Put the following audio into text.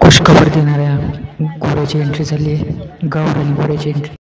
खुशखबर देणाऱ्या घोड्याची एंट्री झाली आहे. गावरानी घोड्याची एंट्री.